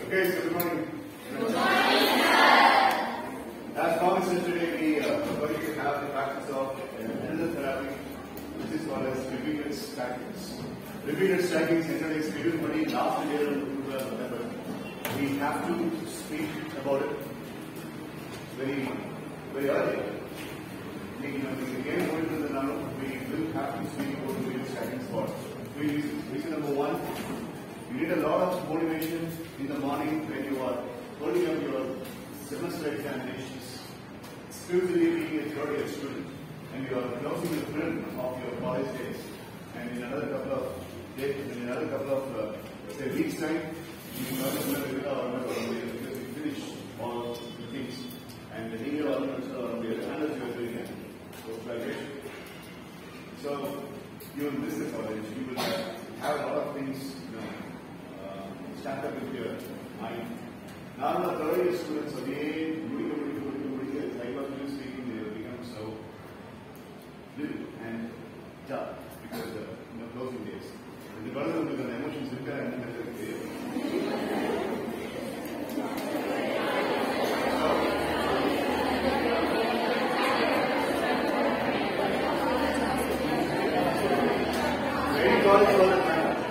Okay, so good morning. Good morning, sir. As promised yesterday, we are going to have the practice of another therapy, which is called as repeated stackings. Repeated stackings, yesterday scheduled money last year in November. We have to speak about it very early. We again go into the number, we will have to speak about repeated stackings for 3 reasons. Reason number one, you need a lot of motivation in the morning when you are holding up your semester examinations. Exclusively being a third year student, and you are closing the film of your college days. And in another couple of days, let's say weeks time, you because you finish all the things. And the year also the standards you are doing it, post-graduation. So you will miss the college. You will have a lot of things, stacked up in your mind. Now the third year students again psychologically speaking, they will become so little and tough because of the closing days. And because of the emotions in there and any college for that matter.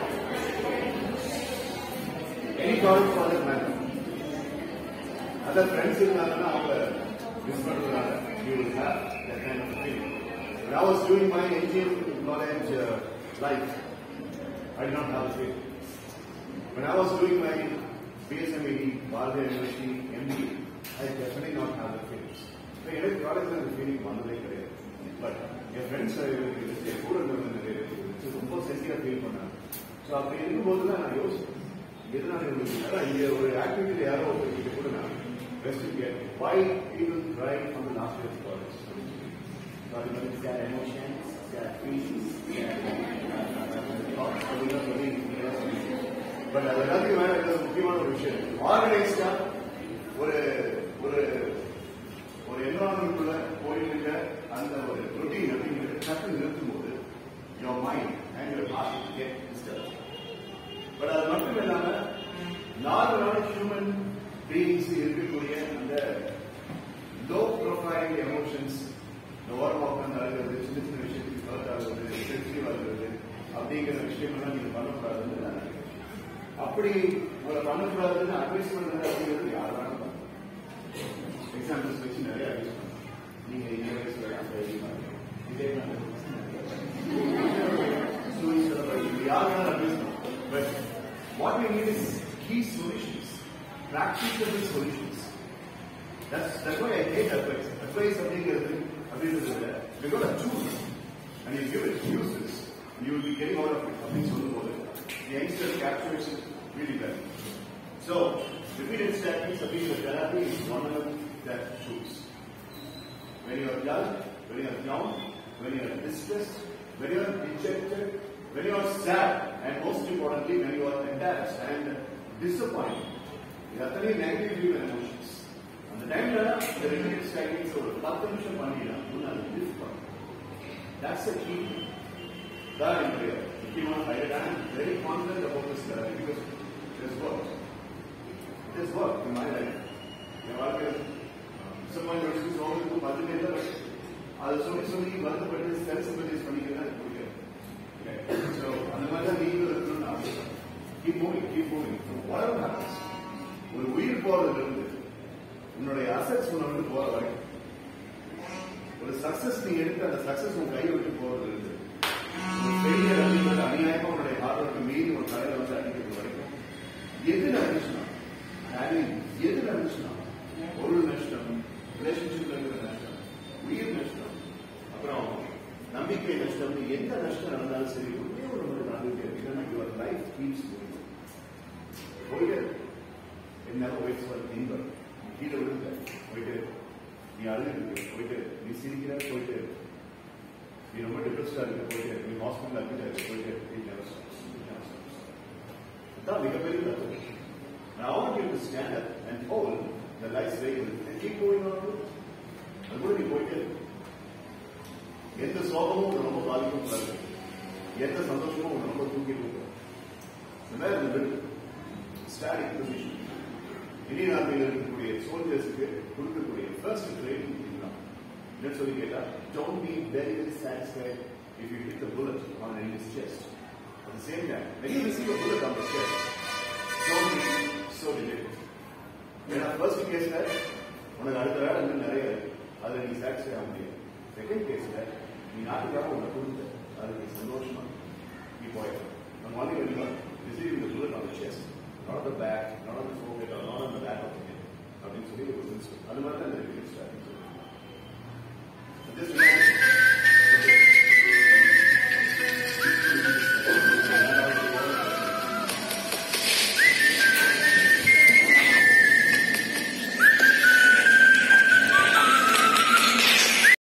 Any college for that matter. Other friends in you will have that kind of thing. When I was doing my engineering college life, I did not have a feeling. When I was doing my BSME, Bharatiya University, MD, I definitely not have the feelings. So, every college has a feeling one way career. But your friends are கூட ரொம்ப sensitive feel பண்ணாங்க. So அப்படி இருக்கும்போது தான் நான் யோசிச்சேன் எதனால இங்கே ஒரு ஆக்டிவிட்டியில் யாரோ ஒருத்தர் கூட நான் investigate why people cry from the last year's college. It's their emotions, their feelings, thoughts. But அது எல்லாத்தையும் வேற முக்கியமான ஒரு விஷயம். ஆர்கனைஸ்டா ஒரு என்வரான்மெண்ட்குள்ள போயிருக்க அந்த ஒரு ரொட்டீன் அப்படிங்கிறது சட்டு நிறுத்தும் போது your mind and your heart get disturbed. But அது மட்டும் இல்லாம நார்மலான ஹியூமன் பீயிங்ஸ் இருக்கக்கூடிய அந்த லோ ப்ரொஃபைல் எமோஷன்ஸ் ஓரமாக உட்காந்து அழுகிறது, சின்ன சின்ன விஷயத்துக்கு ஹர்ட் ஆகுறது, சென்சிட்டிவ் ஆகுறது அப்படிங்கிற விஷயமெல்லாம் நீங்க பண்ணக்கூடாதுன்னு நான் நினைக்கிறேன். அப்படி உங்களை பண்ணக்கூடாதுன்னு அட்வைஸ் பண்ணுறது அப்படிங்கிறது யார் வேணாலும் பண்ணலாம். எக்ஸாம்பிள்ஸ் வச்சு நிறைய அட்வைஸ் பண்ணலாம். நீங்க இந்த வயசுல இதே யார் வேணாலும் அட்வைஸ் பண்ணலாம். But what we need is key solutions. Practicable solutions. That's why I hate advice. Advice அப்படிங்கிறது we're going to choose and you give it, use this, you will be getting out of it. அப்படின்னு சொல்லும்போது the youngster captures it really well. So, repeated stackings of the therapy is one of them that choose. When you are dull, when you are down, when you are distressed, when you are dejected, when you are sad, and most importantly, when you are embarrassed and disappointed. These are negative human emotions. At the time, the repeated stackings over 10 நிமிஷம் பண்ணிடலாம். Lift பண்ணணும். That's the key. That in prayer. I am very confident about this therapy because it has worked. It has worked in my life. Disappointment is always to பதினேழு அது சொல்லி வருத்தப்பட்டு self sympathise பண்ணிக்கிறேன். So, அந்த மாதிரி தான் நீங்களும் இருக்கணும்னு ஆசைப்படுறேன். Keep moving. Whatever happens. ஒரு உயிர் போறதுல இருந்து உன்னுடைய அசெட்ஸ் உன்னை விட்டு போற வரைக்கும் ஒரு சக்சஸ் நீ எடுத்து அந்த சக்சஸ் உன் கை விட்டு போறதுல இருந்து ஃபெயிலியர் அப்படிங்கிறது அநியாயமா உன்னுடைய ஹார்ட் ஒர்க்கு மீறி ஒரு தலையில வந்து அடிக்கிறது வரைக்கும் எது நடந்துச்சுன்னா பொருள் நஷ்டம், ரிலேஷன்ஷிப்ல இருக்கிற நஷ்டம், உயிர் நஷ்டம், அப்புறம் நம்பிக்கை நஷ்டம், எந்த நஷ்டம் நடந்தாலும் சரி ஒரே ஒரு முறை நடந்துட்டே இருக்கு. யுவர் லைஃப் கீப்ஸ் போயிட்டு என்ன வெயிட்ஸ் ஃபார் நீங்க கீழே விழுந்த போயிட்டு நீ அழுது போயிட்டு நீ சிரிக்கிற போயிட்டு நீ ரொம்ப டிப்ரெஸ்டா இருக்க போயிட்டு நீ ஹாஸ்பிட்டல் அட்மிட் போயிட்டு அதுதான் மிகப்பெரிய தப்பு. I want you to stand up and hold the life's vehicle and keep going on. அது கூட நீ போயிட்டு எந்த சோகமும் ரொம்ப பாதிக்கும் கூடாது, எந்த சந்தோஷமும் ரொம்ப தூக்கி கொடுக்கும். இந்த மாதிரி static position. இந்தியன் ஆர்மியில் இருக்கக்கூடிய சோல்ஜர்ஸ்க்கு கொடுக்கக்கூடிய ஃபர்ஸ்ட் ட்ரைனிங் இதுதான். என்னன்னு சொல்லி கேட்டா, don't be very satisfied if you hit the bullet on an enemy's chest. At the same time, when you receive a bullet on the chest, don't be so dejected. ஏன்னா first கேஸ்ல உனக்கு அடுத்த வேலை இன்னும் நிறைய இருக்கு, அதில் நீ சாட்டிஸ்ஃபை ஆக முடியாது. செகண்ட் கேஸ்ல நீ நாட்டுக்காக உன்னை கொடுத்த அதுக்கு நீ சந்தோஷமா நீ போயிடலாம். நம்ம only when you are receiving the bullet on the chest, not on the back, not on the forehead, or not on the back of the head அப்படின்னு சொல்லி ஒரு பிரின்சிபல். அது மாதிரி தான் இந்த ரிப்பீட் ஸ்ட்ராட்டஜி.